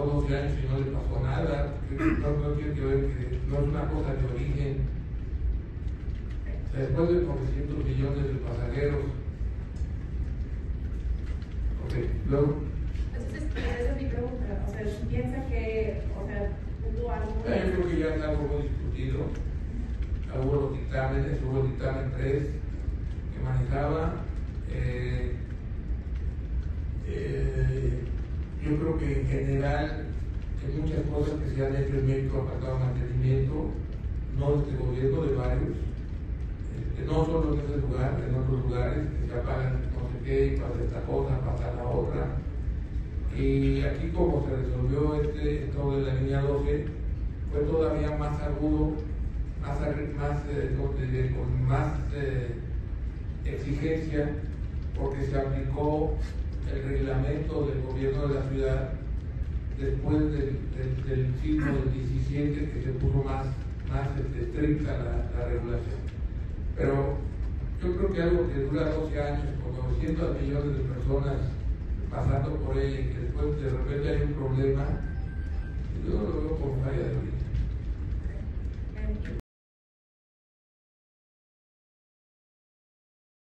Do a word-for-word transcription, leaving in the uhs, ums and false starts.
doce años y no le pasó nada. No, no tiene que ver, que no es una cosa de origen. O sea, después de novecientos millones de pasajeros. Ok, luego. Entonces, esa es mi pregunta. O sea, ¿piensa que, o sea, hubo algo? Eh, yo creo que ya es algo muy discutido. Hubo los dictámenes, hubo el dictamen tres que manejaba. Eh, eh, yo creo que en general hay muchas cosas que se han hecho en México han faltado mantenimiento, no de este gobierno, de varios, este, no solo en ese lugar, en otros lugares que se apagan no sé qué, y pasa esta cosa, pasa la otra. Y aquí, como se resolvió este esto de la línea doce, fue todavía más agudo, más, más eh, no, de, con más eh, exigencia, porque se aplicó el reglamento del gobierno de la ciudad después del, del, del sismo del diecisiete, que se puso más, más este, estricta la, la regulación. Pero yo creo que algo que dura doce años, con novecientos millones de personas pasando por ella, y que después de repente hay un problema, yo no lo veo como falla de